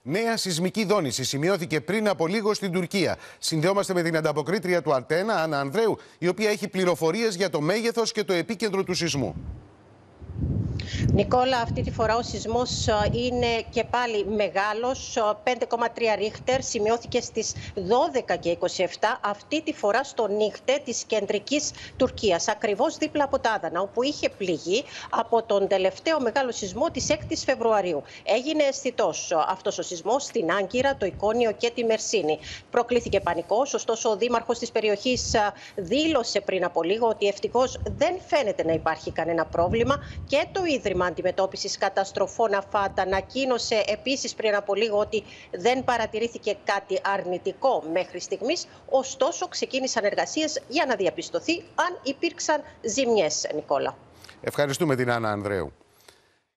Νέα σεισμική δόνηση σημειώθηκε πριν από λίγο στην Τουρκία. Συνδεόμαστε με την ανταποκρίτρια του Αρτένα, Άννα Ανδρέου, η οποία έχει πληροφορίες για το μέγεθος και το επίκεντρο του σεισμού. Νικόλα, αυτή τη φορά ο σεισμός είναι και πάλι μεγάλος, 5,3 ρίχτερ, σημειώθηκε στις 12:27, αυτή τη φορά στο νύχτε της κεντρικής Τουρκίας, ακριβώς δίπλα από τα Άδανα, όπου είχε πληγεί από τον τελευταίο μεγάλο σεισμό της 6ης Φεβρουαρίου. Έγινε αισθητός αυτός ο σεισμός στην Άγκυρα, το Ικόνιο και τη Μερσίνη. Προκλήθηκε πανικός, ωστόσο ο δήμαρχος της περιοχής δήλωσε πριν από λίγο ότι ευτυχώς δεν φαίνεται να υπάρχει κανένα πρόβλημα και το Ίδρυμα Αντιμετώπισης Καταστροφών ΑΦΑΤ ανακοίνωσε επίσης πριν από λίγο ότι δεν παρατηρήθηκε κάτι αρνητικό μέχρι στιγμής, ωστόσο ξεκίνησαν εργασίες για να διαπιστωθεί αν υπήρξαν ζημιές, Νικόλα. Ευχαριστούμε την Άννα Ανδρέου.